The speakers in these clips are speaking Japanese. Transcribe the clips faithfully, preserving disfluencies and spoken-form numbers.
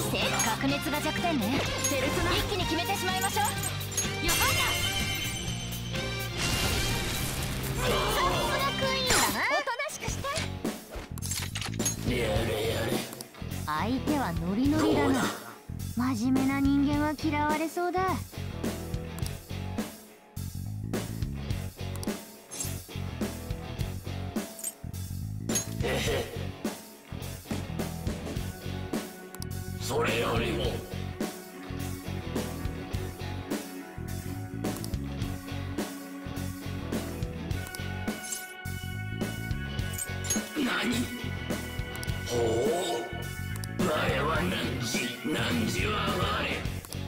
せ白熱が弱点ね。ペルソナ一気に決めてしまいましょう。よかった。さすがクイーンだな。おとなしくして。やれやれ。相手はノリノリだな。真面目な人間は嫌われそうだ。へへ。それよりも何？ほう、我は汝、汝は我。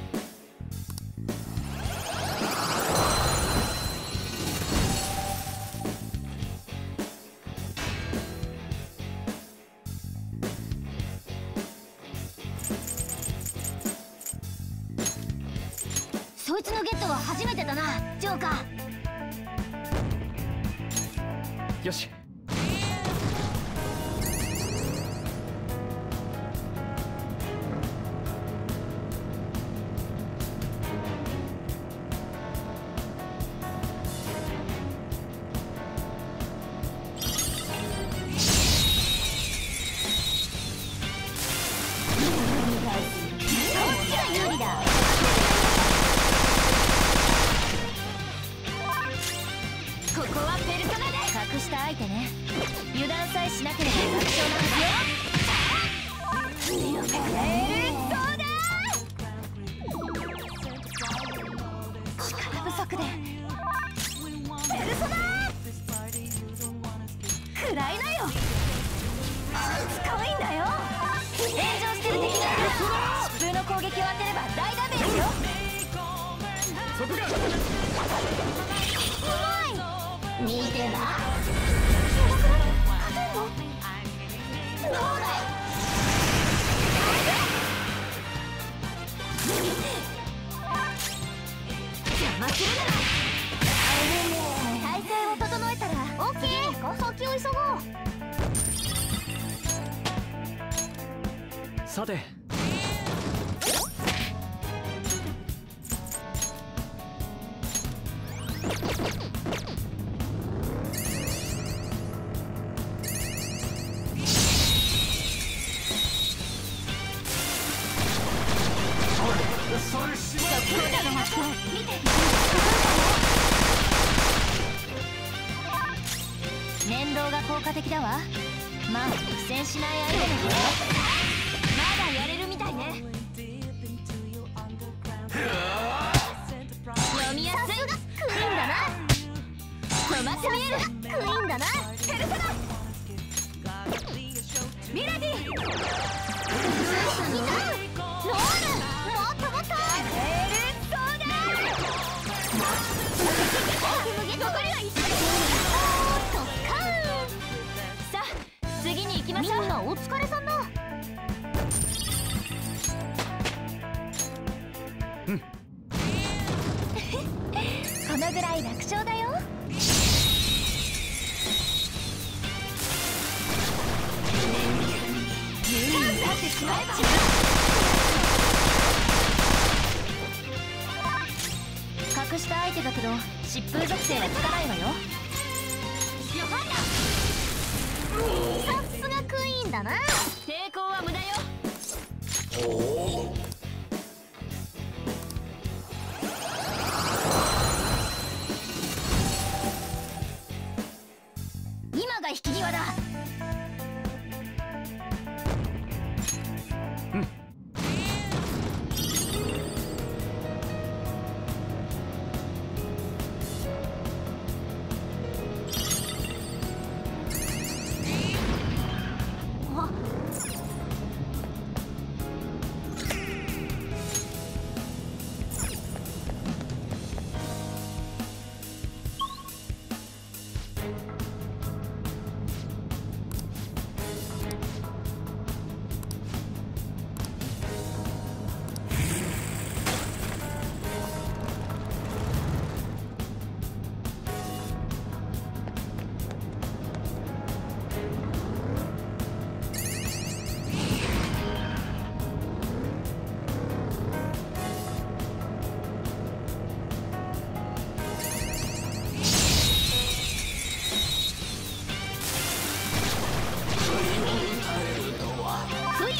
そいつのゲットは初めてだな、ジョーカー。 よし。 隠した相手ね。油断さえしなければ楽勝なんですよ。えー、そうだー。力不足でペルソナー食らいなよ。すごいんだよ。炎上してる敵が疾風の攻撃を当てれば大ダメージよ。 そこがうまい。見てな。どうだい。邪魔するな。体勢を整えたらオッケー。先を急ごう。 さて。 念動が効果的だわ。まあ苦戦しない相手だけどまだやれるみたいね。読みやすい。クイーンだな。止まって見える。クイーンだな。ペルソナミラディロール。もっともっと。ペルソナ残りは一枚。さあ次に行きましょう。みんなお疲れさんだ。 うん。 このぐらい楽勝だよ。チャンスだってしまえば。隠した相手だけど疾風属性はつかないわよ。よかった。さすがクイーンだな。抵抗は無駄よ。おお。今が引き際だ。 うん。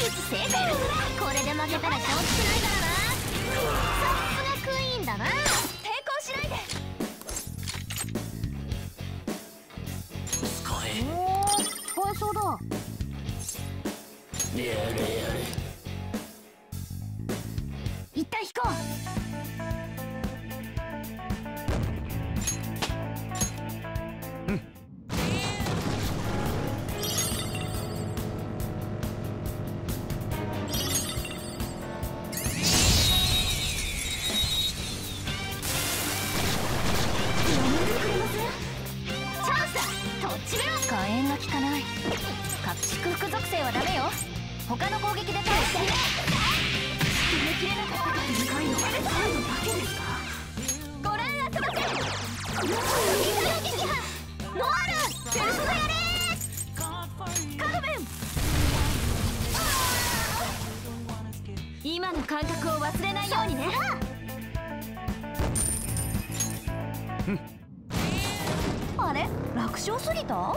成功。これで負けたらしょうがないからな。さすがクイーンだな。抵抗しないで。 使え。 おお、使えそうだ。 やれやれ。 一旦引こう。祝福属性はダメよ。他の攻撃で倒して。決めきれなかったから深いの最後だけですか。ご覧あそばせ。水の撃破ノアルペルソナやれー。カドメン。今の感覚を忘れないようにね。あれ、楽勝すぎた？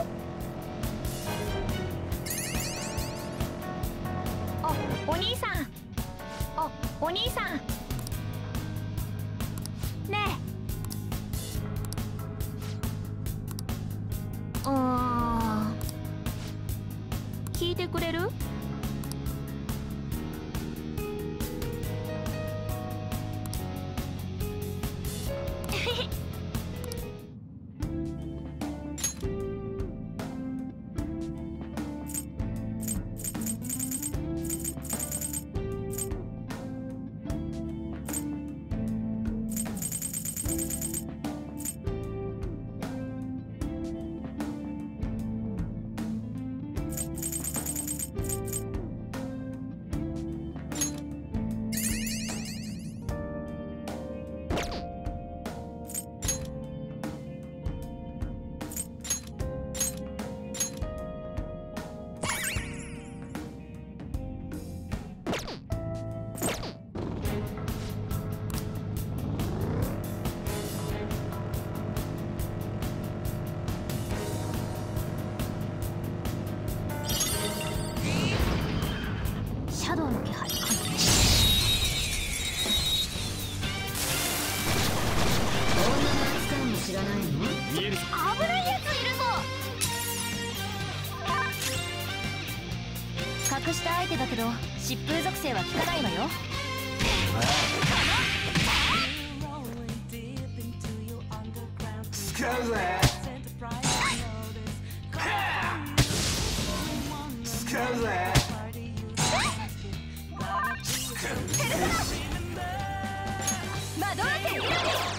あ、お兄さん。あ、お兄さん。ねえ。うーん。聞いてくれる？シャドウの気配。女の扱いも知らないの？ 見えるぞ。 危ないやついるぞ。隠した相手だけど疾風属性は効かないわよ。 使うぜ。使うぜ。 マドラテリラディ敵ダウン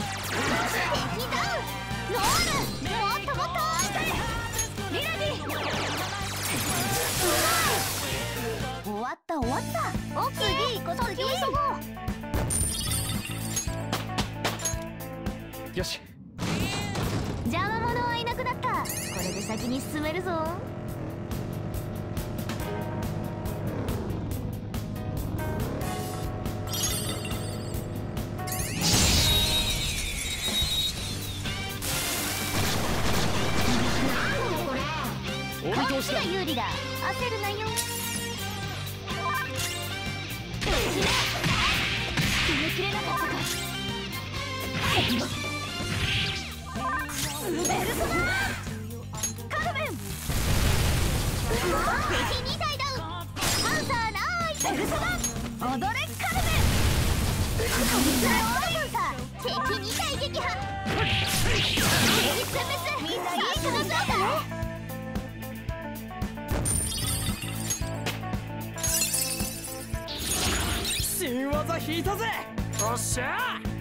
ノールもっともっとリラディ終わった終わったお次こそ次急ごよし。 邪魔者はいなくなった。これで先に進めるぞ。こっちが有利だ。焦るなよ。決めきれなかったか。スベルソナカドメン。敵に体ダウン。パンサーナイスベルソナ踊れカドメン。敵に体撃破。敵殲滅。みんないい感じだったね。 新技引いたぜ。おっしゃー。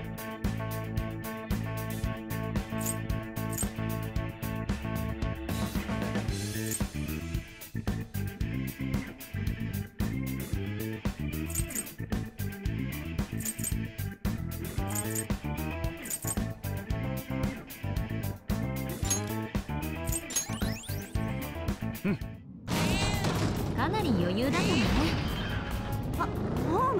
かなり余裕だったね。あ、うん。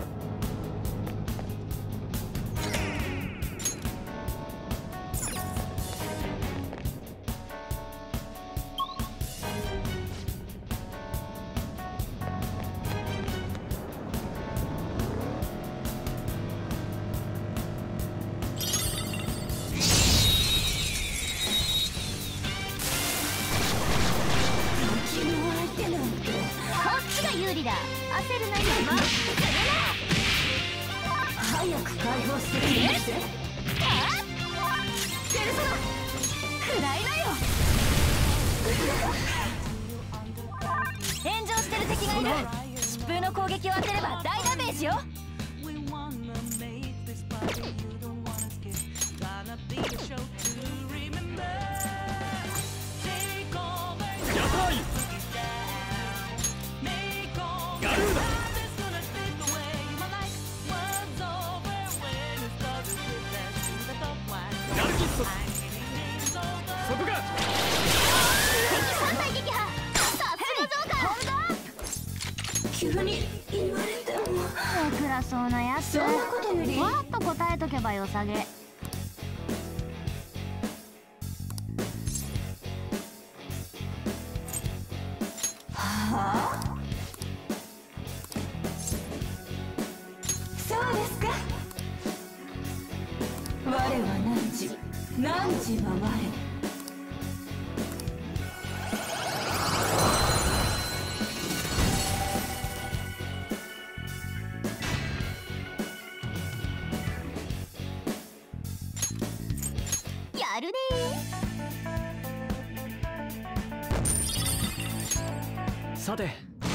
有利だ。焦るなよ。ま早く解放してくれ。ペルソナ食らいなよ。炎上してる敵がいる。疾風の攻撃を当てれば大ダメージよ。 そこか。 敵さん体撃破。さすがジョーカー。急に言われても暗そうなやつ。そんなことよりわっと答えとけばよさげ。はあ、そうですか。我は汝、汝は我。やるねー。さて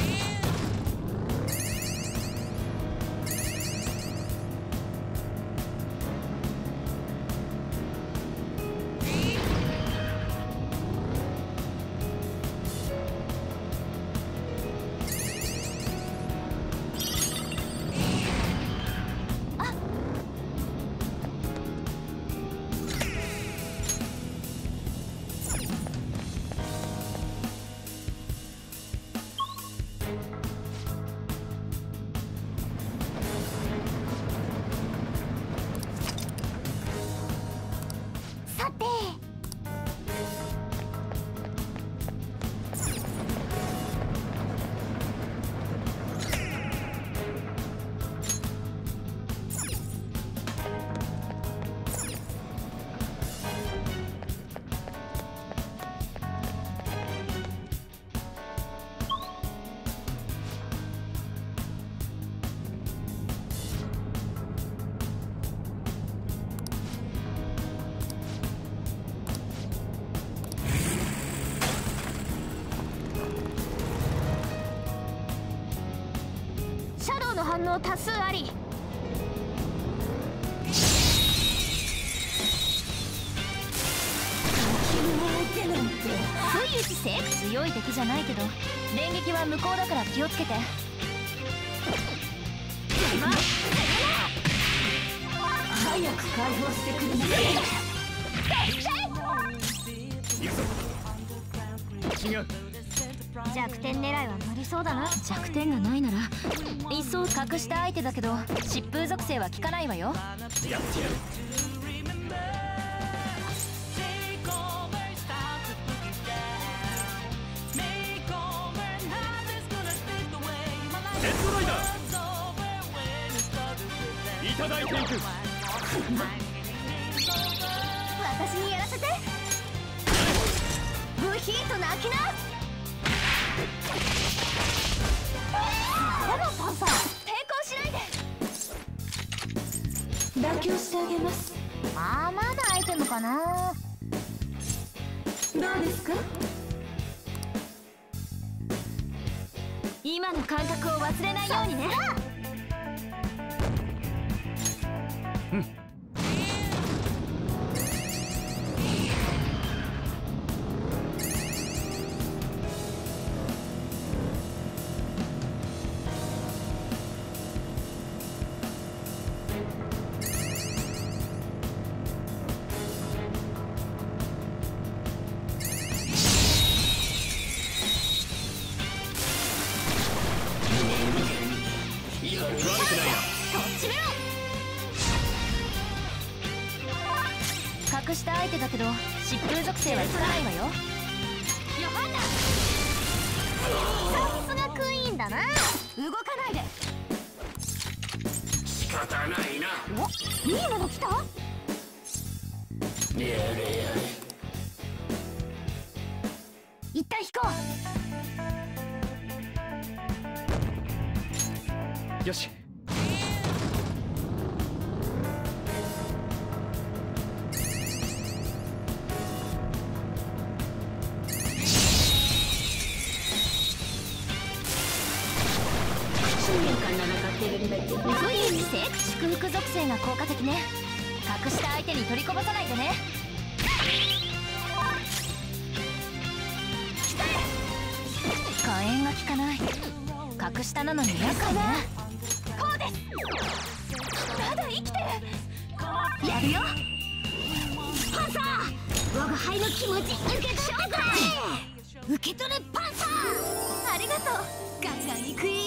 反応多数あり。不意打ちせ強い敵じゃないけど連撃は無効だから気をつけて。早く解放してくれなさい。 違う。 弱点狙いは無理そうだな。弱点がないならいっそ隠した相手だけど疾風属性は効かないわよ。 やってやる。レッドライダーいただいていく。 私にやらせて。ブヒート泣きな。でもパンサー抵抗しないで。妥協してあげます。ああ、まだアイテムかな。どうですか。今の感覚を忘れないようにね。 うん。 隠した相手だけど疾風属性は効かないわよ。さすがクイーンだな。動かないで。 仕方ないな。 お、いいもの来た。 やれやれ。 一旦引こよし。 不意に聖祝福属性が効果的ね。隠した相手に取りこぼさないでね。火炎が効かない。格下なのに厄介ね。こうです。まだ生きてる。やるよ。パンサー、我が輩の気持ち受け取ってくれ。受け取れパンサー。ありがとう。ガンガン行くよ。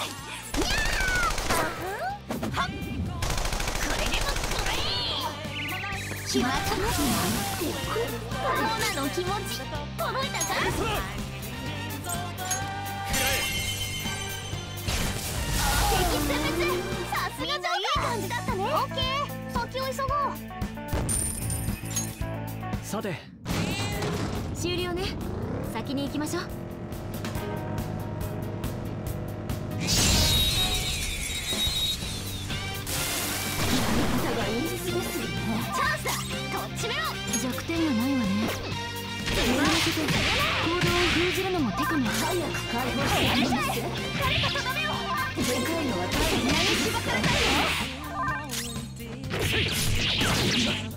はっ、これでもくれ。決まったな。モナの気持ち届いたか。敵殲滅。さすがジョーカー。みんないい感じだったね。オッケー、先を急ごう。 さて終了ね。先に行きましょう。チャンスだ。とっちめろ。弱点がないわね。手を合わせて行動を封じるのも手かも。早く解放してやりたい。誰かとどめよう。でかいのは大変。何しばからないよ。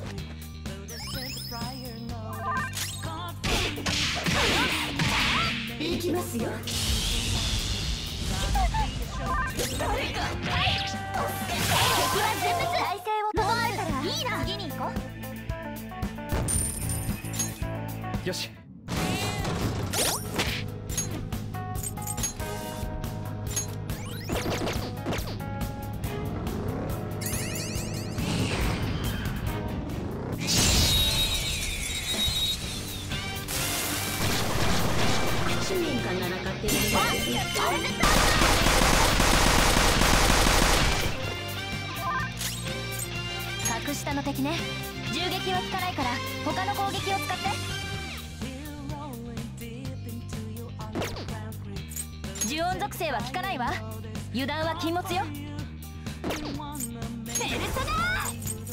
行きますよ。誰か、はい、助けて。敵は全滅。体勢を整えたらいいな。次に行こう。よし。 市民かならかってる。格下の敵ね。銃撃は効かないから他の攻撃を使って。呪音属性は効かないわ。油断は禁物よ。ペルソナ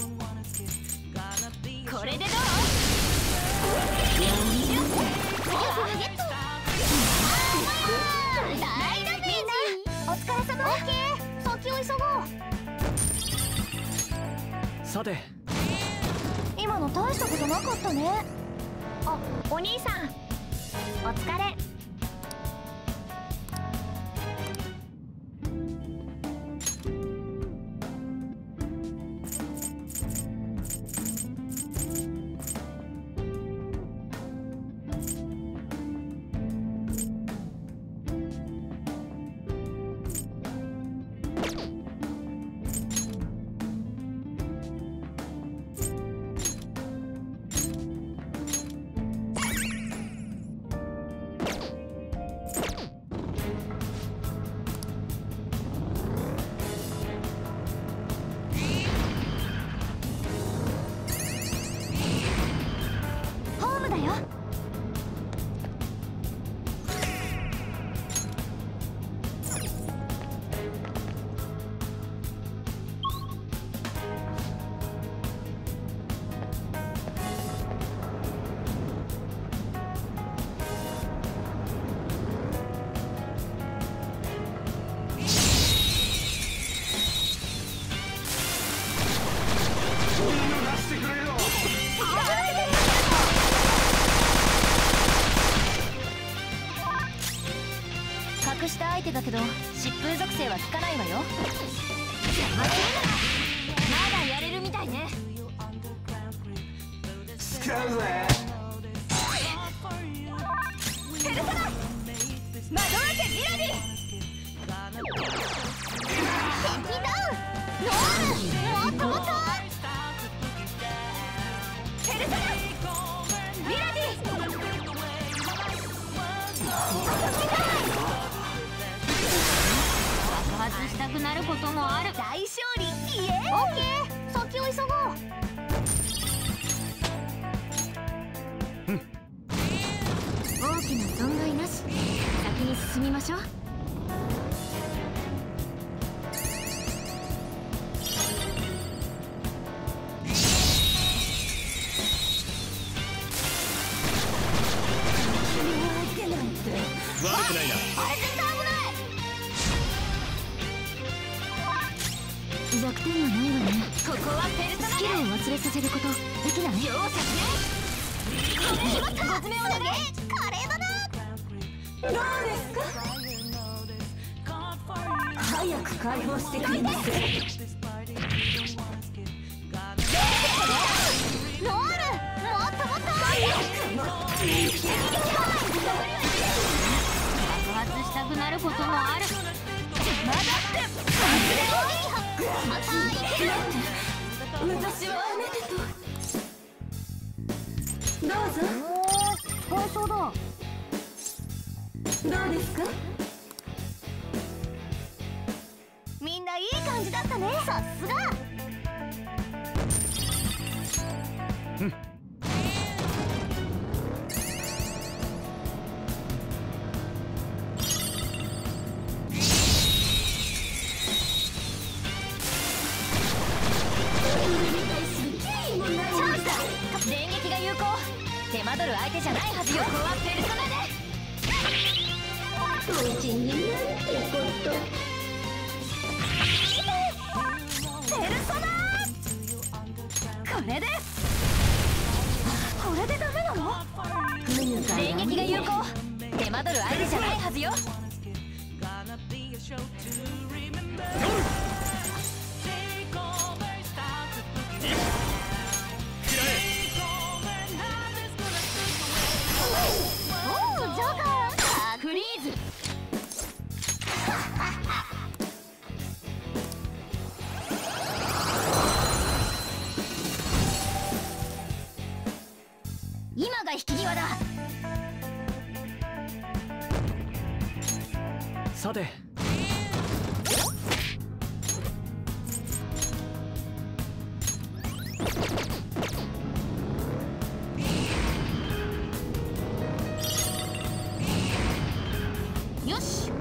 ー、これでどう。大ダメージ。お疲れ様。オッケー、先を急ごう。 さて今の大したことなかったね。あ、お兄さんお疲れ。格下相手だけど疾風属性は効かないわよ。まだやれるみたいね。使うぜ。ペルソナ惑わせミラディ。敵ダウン。ノーム、もっともっと。ペルソナミラディ。爆発したくなることもある。大勝利。イエーイ。オッケー、先を急ごう。 うん。 大きな損害なし。先に進みましょう。 悪くないな。 あれ絶対危ない。弱点はないわね。ここはペルソナスキルを忘れさせることできない？容赦しない。これしまった。ごつめを投げ。華麗だな。どうですか？早く解放してくれます。ロール、もっともっと。爆発したくなることもある。まだって私はあなたと。どうぞ。おー、使えそうだ。どうですか？みんないい感じだったね。さすが。うん。手間取る相手じゃないはずよ。ここはペルソナで。おうちになんてこと。ペルソナ。これで。これでダメなの？連撃が有効。手間取る相手じゃないはずよ。フリーズ。今が引き際だ。 さて。 よし。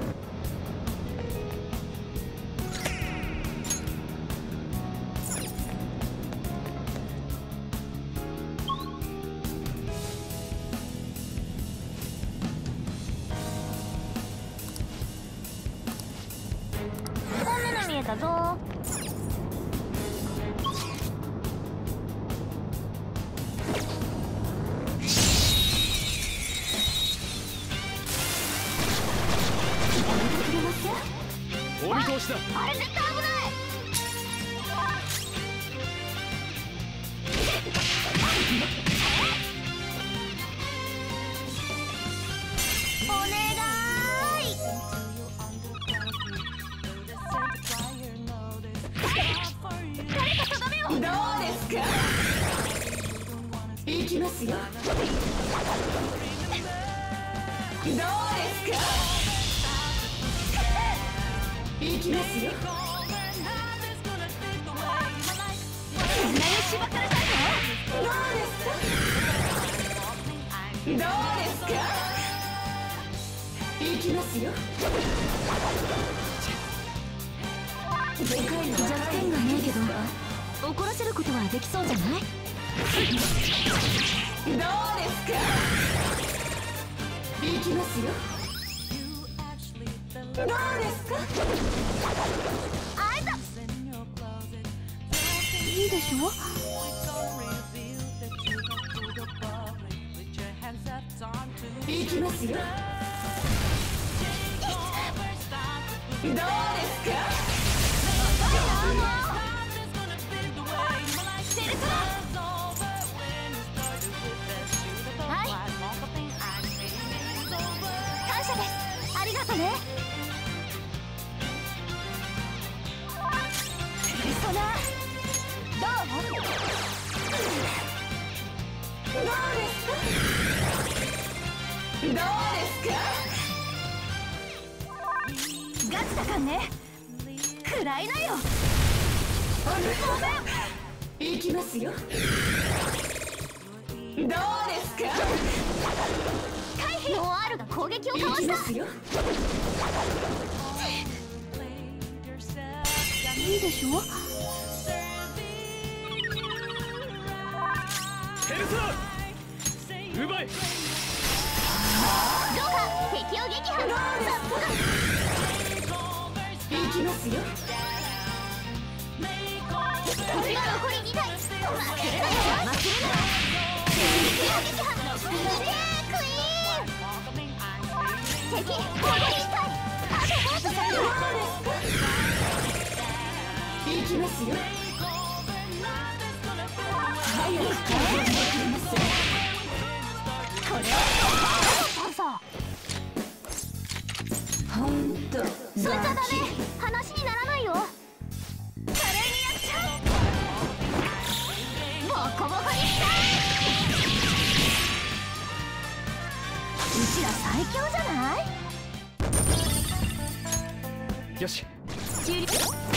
本目の見えたぞ。 お見通しだ。 あれ絶対危ない。お願い。誰かとどめを。どうですか？行きますよ。どうですか？行きますよ。こんなにしばかれたいの？どうですか？どうですか？行きますよ。でかいの弱点がないけど怒らせることはできそうじゃない？どうですか？行きますよ。どうですか？あいた。いいでしょ？行きますよ。どうですか？はい。感謝です。ありがとね。そな、どう？どうですか？どうですか？ガチだかんね。食らいなよ。ごめん。行きますよ。どうですか？回避。ノアールが攻撃をかわした。いいでしょ？ ペルソナ奪い。 どうか敵を撃破。 よ。敵が残りにだい。負けるなよ。負けるな。クイーン。敵残りにだい。あともう少し行きますよ。早く行きますよ。これはほんとそいつはダメ。話にならないよ。華麗にやっちゃう。ボコボコにした。うちら最強じゃない。 よし終了。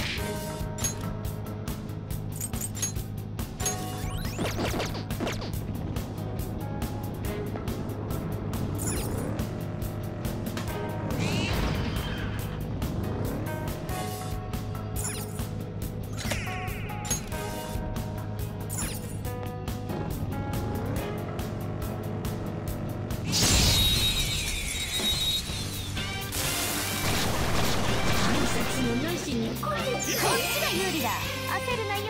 こっちが有利だ。焦るなよ。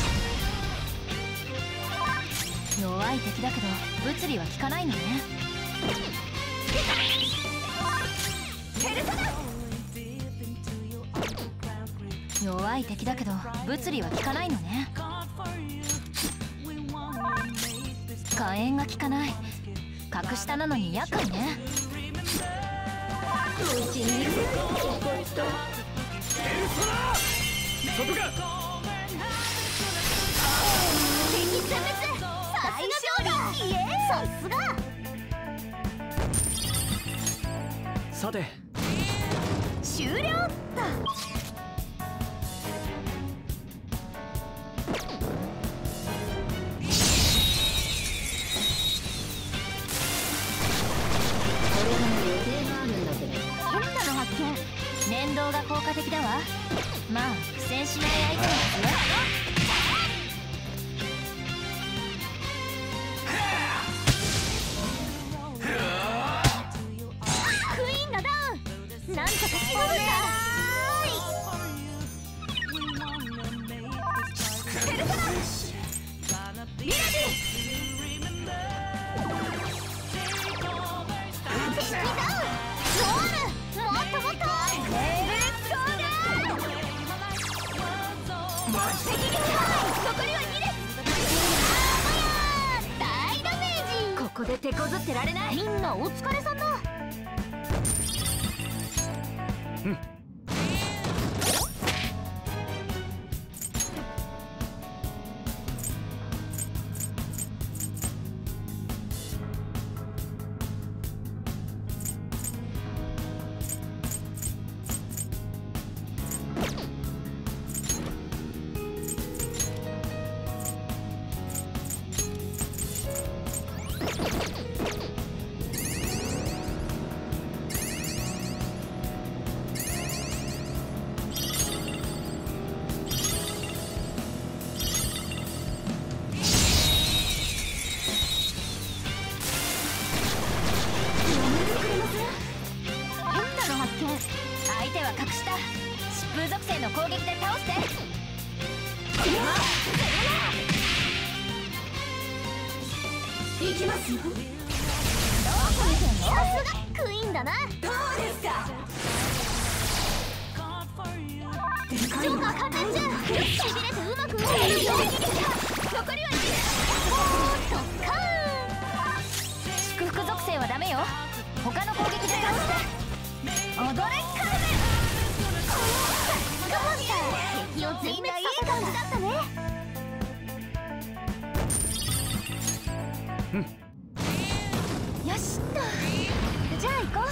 弱い敵だけど物理は効かないのね。ペルソナ。弱い敵だけど物理は効かないのね。火炎が効かない。格下なのに厄介ね。うちにいる。 ペルソナそこか。 敵殲滅。さすがだ。イエーイ。さすが。 さて終了だ。念動が効果的だわ。まあ苦戦しない相手ですよ。クイーンがダウン。なんとかしそうだ。ペルソナミラディ。敵ダウン。ロール。もっともっと。残りはにです。大ダメージ。ここで手こずってられない。みんなお疲れさんだ。うん攻撃で倒して。行きますよ。どこ見てんの？さすがクイーンだな。どうですか。ジョーカー完全中。しびれてうまく動いてる。残りはにです。おーっとカーン。祝福属性はダメよ。他の攻撃で倒して。踊れカルメン。敵を全滅させた感じだったね。うん、よしっと。じゃあ行こう。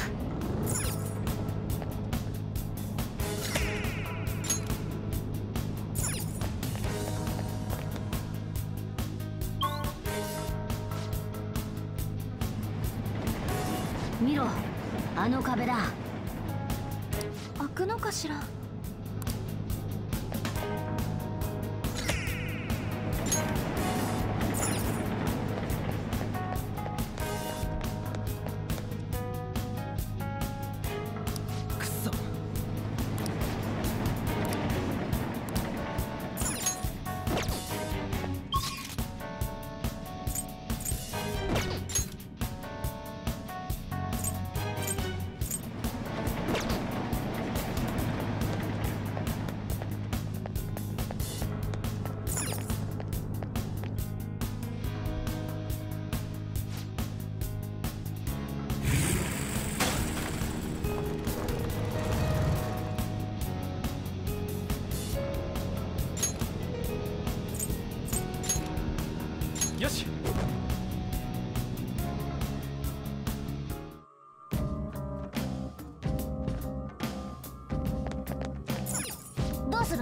見ろ、あの壁だ。開くのかしら。 どうする？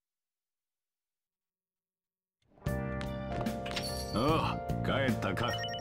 ああ、帰ったか。